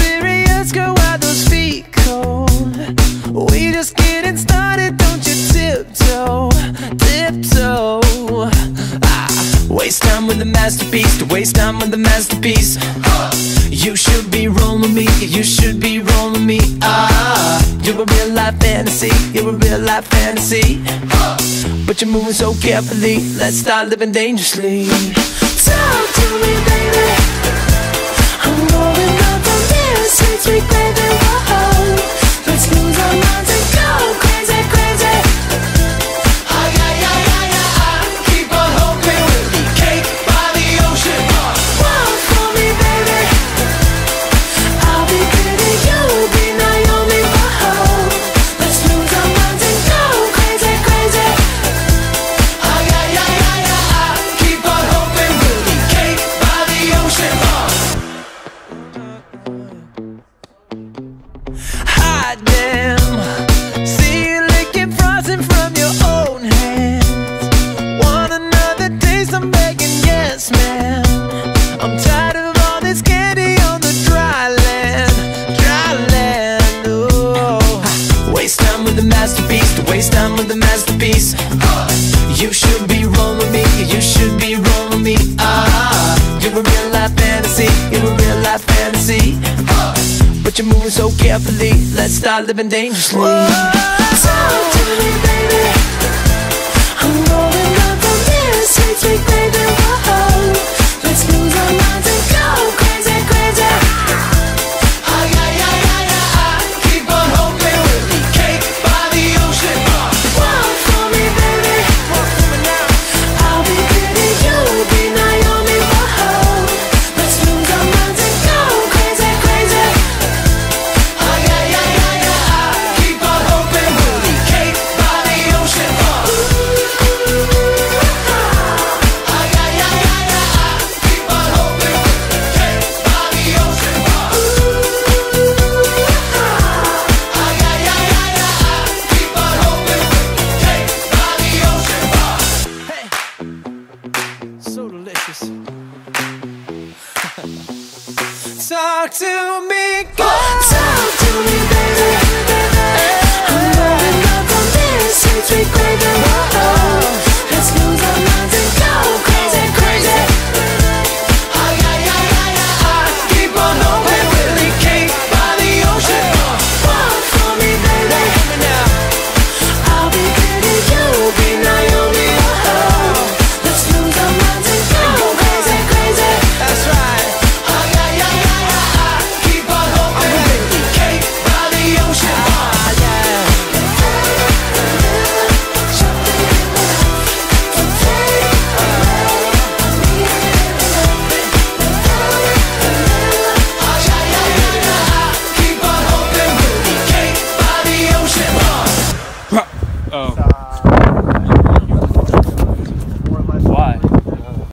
serious, girl, why those feet cold? We just getting started, don't you tiptoe, tiptoe. Waste time with the masterpiece, to waste time with the masterpiece. You should be rolling me, you should be rolling me. You're a real life fantasy, you're a real life fantasy. But you're moving so carefully, let's start living dangerously. Talk to me, baby. I'm going up from here, sweet, sweet baby. Whoa, let's lose our minds and go crazy, crazy. Keep on hoping we'll be cake by the ocean. Walk for me, baby. I'll be pretty, you'll be Naomi. Whoa, let's lose our minds and go crazy, crazy. Keep on hoping we'll be cake by the ocean. Hot damn, see you licking frosting from your own hands. Want another taste? I'm begging, yes, man. I'm tired of all this candy on the dry land, dry land. Oh, waste time with the masterpiece, to waste time with the masterpiece. You should be rolling me, you should be rolling me. You're a real life fantasy, you're a real life fantasy. But you're moving so carefully, let's start living dangerously. Talk to me, baby. I'm rolling up from here, sweet, sweet baby. Whoa, let's lose our minds and go crazy, crazy. Keep on hoping we'll be cake by the ocean. Walk for me, baby. I'll be pretty, you'll be Naomi. Whoa, let's lose our minds and go crazy, crazy. Keep on hoping we'll be cake by the ocean. Keep on hoping we'll be cake by the ocean. Keep on hoping we'll be cake by the ocean. Hey, so delicious. Talk to me,